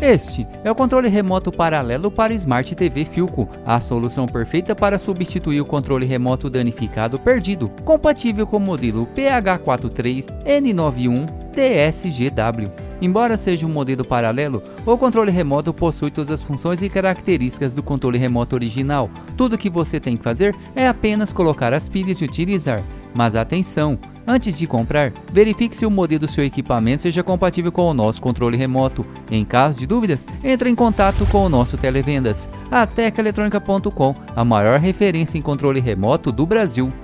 Este é o controle remoto paralelo para Smart TV Philco, a solução perfeita para substituir o controle remoto danificado perdido, compatível com o modelo PH43N91DSGW. Embora seja um modelo paralelo, o controle remoto possui todas as funções e características do controle remoto original. Tudo que você tem que fazer é apenas colocar as pilhas e utilizar. Mas atenção! Antes de comprar, verifique se o modelo do seu equipamento seja compatível com o nosso controle remoto. Em caso de dúvidas, entre em contato com o nosso televendas. A teclaeletronica.com, a maior referência em controle remoto do Brasil.